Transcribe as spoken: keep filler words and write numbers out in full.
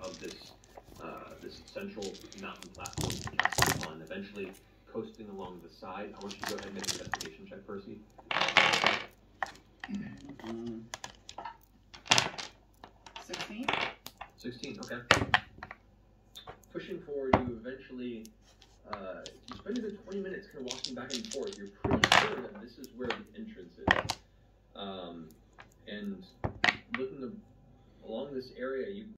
of this uh, this central mountain platform to cast on. Eventually, coasting along the side. I want you to go ahead and make an investigation check, Percy. Mm-hmm. Sixteen. Sixteen. Okay. Pushing forward, you eventually. Uh, you spend a good twenty minutes kind of walking back and forth. You're pretty sure that this is where the entrance is. Um, and looking along this area, you